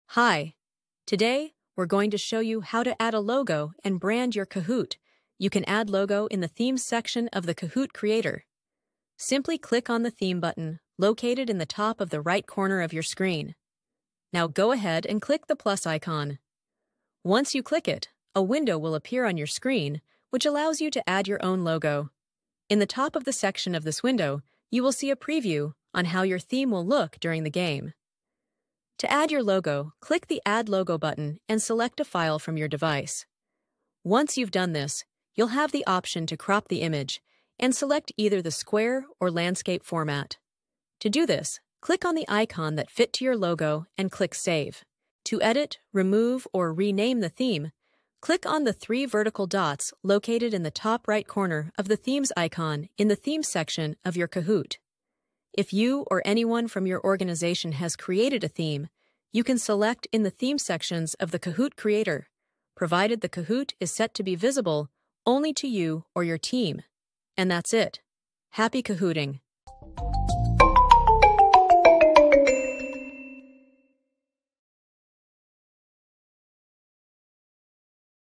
Hi. Today, we're going to show you how to add a logo and brand your Kahoot. You can add logo in the Themes section of the Kahoot Creator. Simply click on the Theme button, located in the top of the right corner of your screen. Now go ahead and click the plus icon. Once you click it, a window will appear on your screen, which allows you to add your own logo. In the top of the section of this window, you will see a preview on how your theme will look during the game. To add your logo, click the Add Logo button and select a file from your device. Once you've done this, you'll have the option to crop the image and select either the square or landscape format. To do this, click on the icon that fit to your logo and click Save. To edit, remove, or rename the theme, click on the three vertical dots located in the top right corner of the Themes icon in the Themes section of your Kahoot. If you or anyone from your organization has created a theme, you can select in the theme sections of the Kahoot Creator, provided the Kahoot is set to be visible only to you or your team. And that's it. Happy Kahooting!